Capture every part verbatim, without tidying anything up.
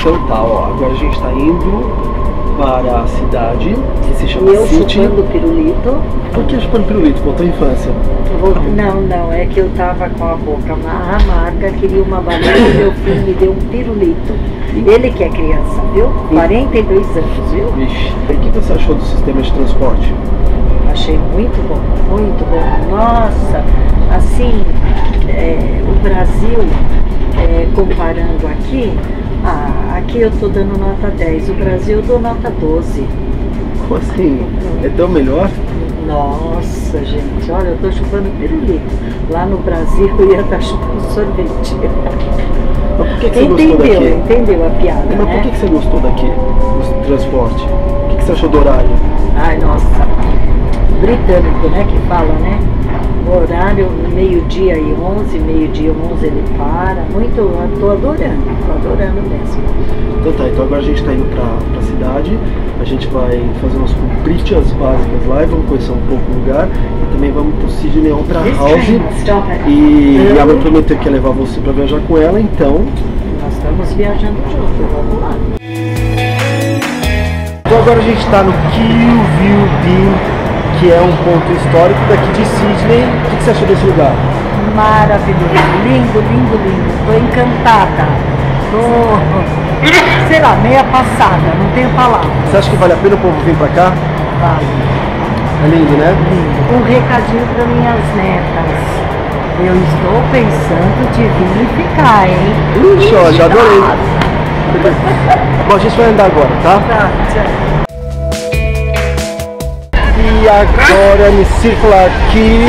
Então tá, ó, agora a gente tá indo para a cidade, que se chama eu City. chupando pirulito. Por que chupando pirulito? Voltou à infância? Vou... Não, não, é que eu tava com a boca amarga, queria uma banana e meu filho me deu um pirulito. Ele que é criança, viu? quarenta e dois anos, viu? Vixe. E o que você achou do sistema de transporte? Achei muito bom, muito bom. Nossa, assim, é, o Brasil, é, comparando aqui, ah, aqui eu tô dando nota dez, o Brasil eu dou nota doze. Como assim? É tão melhor? Nossa, gente, olha, eu tô chupando pirulito. Lá no Brasil eu ia estar chupando sorvete. Mas por que, que você entendeu, gostou daqui? Entendeu a piada, Mas né? por que, que você gostou daqui, do transporte? O que, que você achou do horário? Ai, nossa, britânico, né, que fala, né? O horário, meio-dia e onze, meio-dia e onze ele para. Muito, eu tô adorando, tô adorando mesmo. Então tá, então agora a gente tá indo pra, pra cidade, a gente vai fazer umas comprinhas básicas lá e vamos conhecer um pouco o lugar. E também vamos pro Sydney Opera House. E, e a Amber prometeu que ia levar você pra viajar com ela, então... Nós estamos viajando juntos, vamos lá. Então agora a gente tá no Keelview Dean, que é um ponto histórico daqui de Sydney. O que, que você achou desse lugar? Maravilhoso, lindo, lindo, lindo. Tô encantada. Tô, sei lá, meia passada, não tenho palavras. Você acha que vale a pena o povo vir pra cá? Vale. É lindo, né? Lindo. Um recadinho para minhas netas. Eu estou pensando de vir e ficar, hein? Ixi, ó, já adorei. Bom, a gente vai andar agora, tá? Tá, tchau. E agora me circular aqui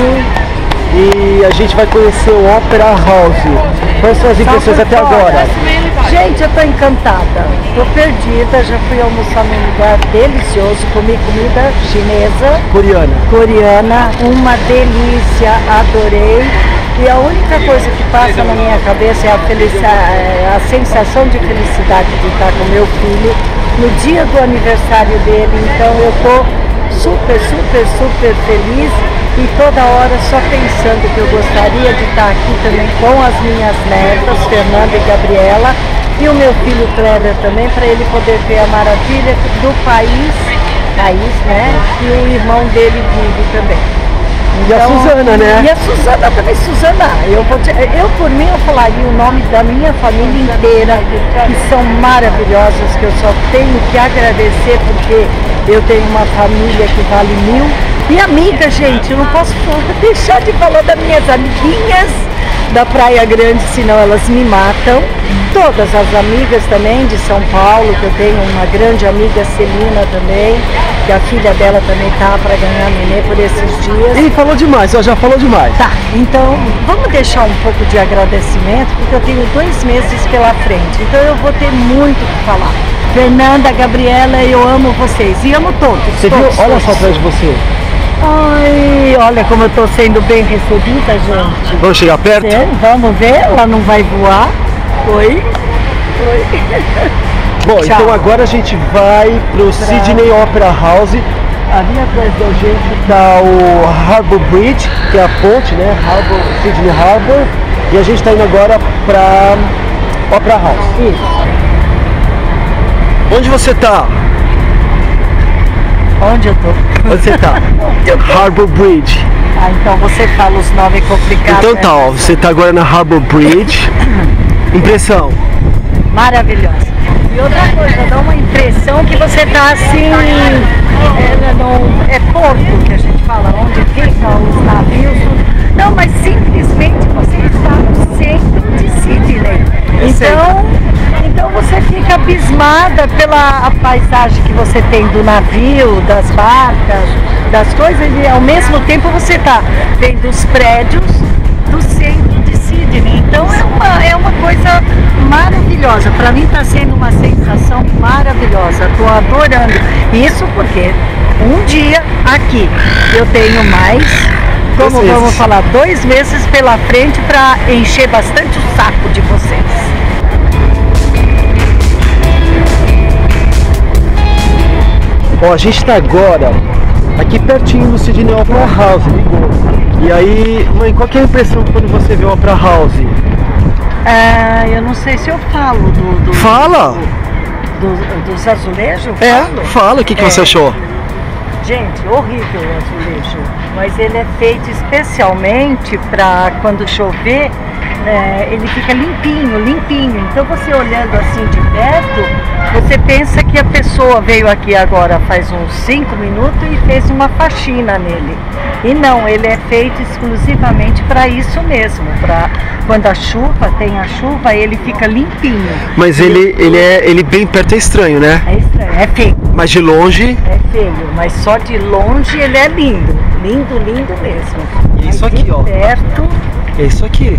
e a gente vai conhecer o Opera House. Quais são as impressões até agora? Gente, eu tô encantada, tô perdida, já fui almoçar num lugar delicioso, comi comida chinesa, Coreana. coreana, uma delícia, adorei. E a única coisa que passa na minha cabeça é a, felicidade, a sensação de felicidade de estar com meu filho no dia do aniversário dele. Então eu tô super, super, super feliz e toda hora só pensando que eu gostaria de estar aqui também com as minhas netas, Fernanda e Gabriela, e o meu filho Kleber também, para ele poder ver a maravilha do país, país, né? E o irmão dele vive também. E a Suzana, né? E a Suzana também, Suzana. Eu, vou te, eu, por mim, eu falaria o nome da minha família inteira, que são maravilhosas, que eu só tenho que agradecer, porque eu tenho uma família que vale mil. E amiga, gente, eu não posso deixar de falar das minhas amiguinhas da Praia Grande, senão elas me matam. Todas as amigas também de São Paulo, que eu tenho uma grande amiga, Celina também, que a filha dela também tá para ganhar nenê por esses dias. Ih, falou demais, ó, já falou demais. Tá, então vamos deixar um pouco de agradecimento, porque eu tenho dois meses pela frente, então eu vou ter muito o que falar. Fernanda, Gabriela, eu amo vocês e amo todos. Você todos, viu? Olha todos. só atrás de você. Ai, olha como eu tô sendo bem recebida, gente. Vamos chegar perto? Sério? Vamos ver, ela não vai voar. Oi? Oi. Bom, Tchau. então agora a gente vai pro Sydney Opera House. Ali atrás da gente está o Harbour Bridge, que é a ponte, né? Harbour, Sydney Harbour. E a gente está indo agora para Opera House. Isso. Onde você tá? Onde eu tô? Onde você tá? Harbour Bridge. Ah, então você fala os nomes complicados. Então tá, ó, você tá agora na Harbour Bridge. Impressão? Maravilhosa. E outra coisa, dá uma impressão que você tá assim, é, no, é porto que a gente fala, onde ficam os navios. Não, mas simplesmente você está no centro de Sydney. Então, então você fica abismada pela a paisagem que você tem do navio, das barcas, das coisas, e ao mesmo tempo você está vendo os prédios do centro de Sydney. Então é uma, é uma coisa maravilhosa. Para mim está sendo uma sensação maravilhosa. Estou adorando. Isso porque um dia aqui eu tenho mais, como Dois vamos meses. falar, dois meses pela frente para encher bastante o saco de vocês. Ó, a gente tá agora aqui pertinho do Sydney Opera House, ligou. E aí, mãe, qual que é a impressão quando você vê o Opera House? Ah, eu não sei se eu falo do... do Fala! Do, do, dos azulejos? É, falo. fala, o que, que É. você achou? Gente, horrível o azulejo, mas ele é feito especialmente para quando chover, é, ele fica limpinho, limpinho. Então você olhando assim de perto, você pensa que a pessoa veio aqui agora faz uns cinco minutos e fez uma faxina nele. E não, ele é feito exclusivamente para isso mesmo, para quando a chuva, tem a chuva, ele fica limpinho. Mas ele, ele é ele bem perto é estranho, né? É estranho, é feio. Mas de longe... É feio, mas só de longe ele é lindo. Lindo, lindo mesmo. E isso Mas aqui, de ó. perto, É isso aqui.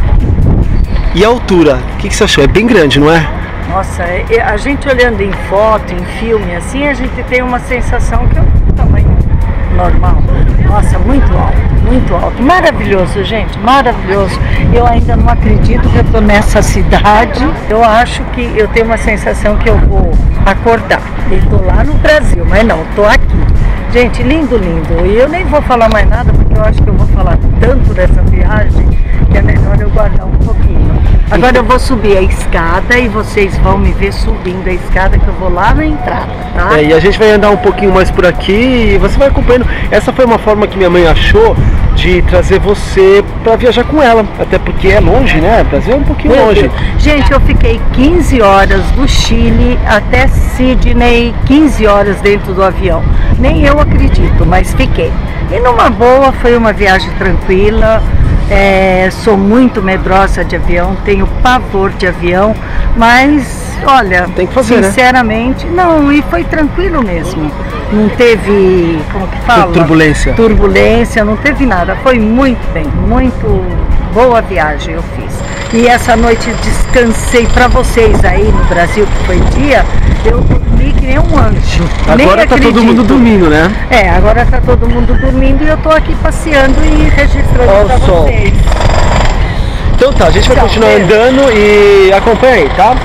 E a altura? O que, que você achou? É bem grande, não é? nossa, é- a gente olhando em foto, em filme, assim, a gente tem uma sensação que é um tamanho normal. Nossa, muito alto, muito alto. Maravilhoso, gente, maravilhoso. Eu ainda não acredito que eu estou nessa cidade. Eu acho que eu tenho uma sensação que eu vou acordar. Eu estou lá no Brasil, mas não, estou aqui. Gente, lindo, lindo. E eu nem vou falar mais nada, porque eu acho que eu vou falar tanto dessa viagem que é melhor eu guardar um pouquinho. Agora eu vou subir a escada e vocês vão me ver subindo a escada, que eu vou lá na entrada, tá? É, e a gente vai andar um pouquinho mais por aqui e você vai acompanhando. Essa foi uma forma que minha mãe achou de trazer você para viajar com ela. Até porque é longe, né? O Brasil é um pouquinho Meu longe. Deus. Gente, eu fiquei quinze horas do Chile até Sydney, quinze horas dentro do avião. Nem eu acredito, mas fiquei. E numa boa, foi uma viagem tranquila. É, sou muito medrosa de avião, tenho pavor de avião, mas olha, Tem que fazer, né? sinceramente, não, e foi tranquilo mesmo. Não teve, como que fala? Turbulência. Turbulência, não teve nada. Foi muito bem, muito boa viagem eu fiz. E essa noite descansei para vocês aí no Brasil, que foi dia, eu dormi que nem um anjo. Nem Agora tá todo acredito. mundo dormindo, né? É, agora tá todo mundo dormindo e eu tô aqui passeando e registrando Ó o pra sol. vocês. Então tá, a gente vai Tchau, continuar beijo. andando e acompanha aí, tá?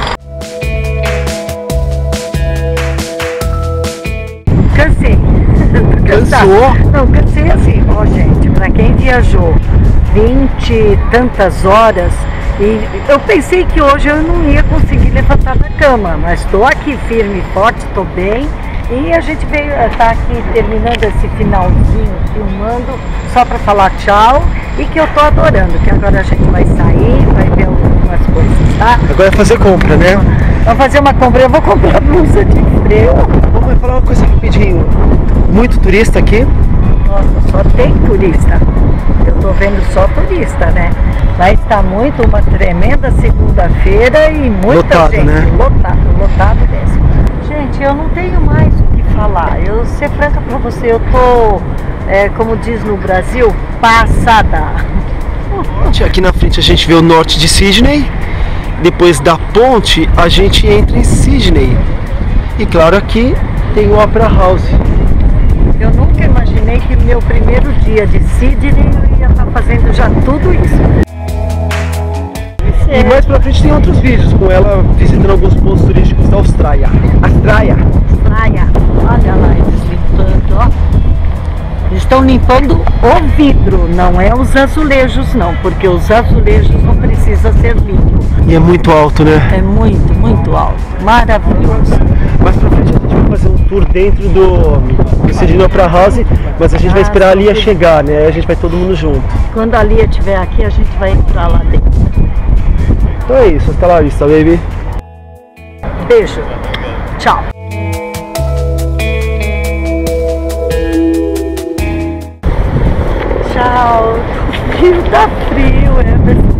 Cansei. Cansou? Não, cansei assim, ó gente, pra quem viajou vinte e tantas horas, e eu pensei que hoje eu não ia conseguir levantar da cama, mas estou aqui firme e forte, estou bem, e a gente veio estar aqui terminando esse finalzinho, filmando, só para falar tchau, e que eu tô adorando, que agora a gente vai sair, vai ver algumas coisas, tá? Agora é fazer compra, né? Vamos fazer uma compra, eu vou comprar blusa de frio. Vamos falar uma coisa rapidinho. Muito turista aqui. Nossa, só tem turista. Eu tô vendo só turista, né? Vai estar muito, uma tremenda segunda-feira e muita Lotado, gente. né? Lotado, lotado mesmo. Gente, eu não tenho mais o que falar. Eu, ser franca pra você, eu tô, é, como diz no Brasil, passada. Aqui na frente a gente vê o norte de Sydney. Depois da ponte a gente entra em Sydney. E claro, aqui tem o Opera House. Eu nunca imaginei que meu primeiro dia de Sydney eu ia estar fazendo já tudo isso. E mais pra frente tem outros vídeos com ela visitando alguns pontos turísticos da Austrália. Austrália. Praia. Olha lá eles limpando, ó. Eles estão limpando o vidro, não é os azulejos não, porque os azulejos não precisam ser limpos. E é muito alto, né? É muito, muito alto. Maravilhoso. Mais pra frente a gente vai fazer um tour dentro do, do Sydney Opera House, mas a gente vai esperar a Lia chegar, né? Aí a gente vai todo mundo junto. Quando a Lia estiver aqui, a gente vai entrar lá dentro. Então é isso, até lá vista, baby. Beijo. Tchau. Tchau. Frio, tá frio, Emerson.